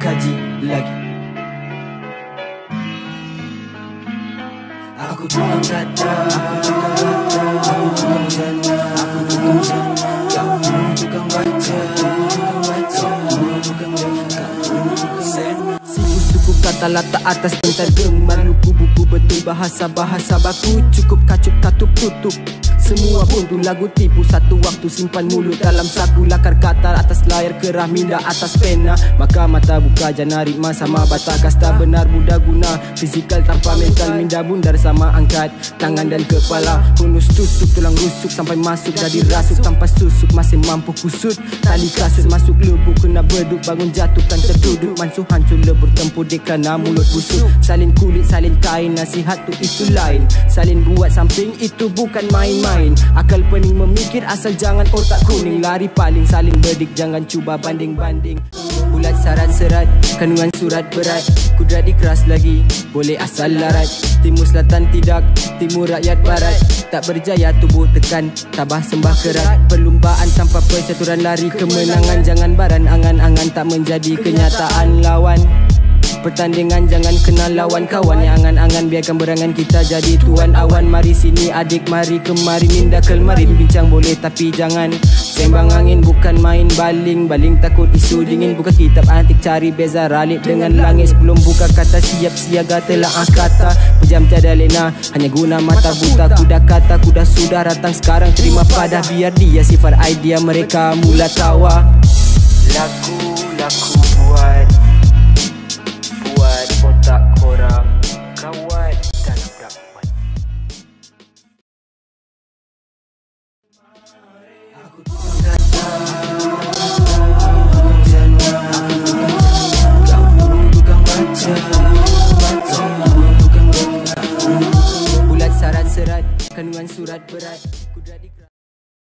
kaji lagi. Aku tukang kata, aku tukang jana, aku tukang jana, kau tukang baca, tukang suku kata latak atas pentergemar luku buku betul bahasa-bahasa baku cukup kacup katup tutup. Semua buntu lagu tipu satu waktu simpan mulut dalam saku lakar kata atas layar kerah minda atas pena. Maka mata buka janari sama bata kasta benar muda guna fizikal tanpa mental minda bundar sama angkat tangan dan kepala hunus tusuk tulang rusuk sampai masuk jadi rasuk tanpa susuk masih mampu kusut tali kasut masuk lubuk kena beduk bangun jatuhkan terduduk mansuh hancur lebur tempur dekana mulut busuk salin kulit salin kain nasihat tu isu lain salin buat samping itu bukan main-main. Akal pening memikir asal jangan otak kuning lari paling saling bedik jangan cuba banding-banding. Bulat sarat serat kandungan surat berat kudrat dikeras lagi boleh asal larat. Timur selatan tidak timur rakyat barat tak berjaya tubuh tekan tabah sembah kerat. Perlumbaan tanpa percaturan lari kemenangan jangan baran angan-angan tak menjadi kenyataan lawan. Pertandingan jangan kenal lawan kawan yang angan-angan biarkan berangan kita jadi tuan awan. Mari sini adik mari kemari minda kelmarin bincang boleh tapi jangan sembang angin bukan main baling takut isu dingin buka kitab antik cari beza ralik dengan langit sebelum buka kata siap siaga telah kata pejam tiada lena hanya guna mata buta kuda kata kuda sudah datang sekarang terima pada biar dia sifar idea mereka mula tawa laku buat otak korang kawat dalam dakwat. Aku tukang kata, tukang jana, kau tukang baca, tukang dengar. Bulat sarat serat kandungan surat berat kudrat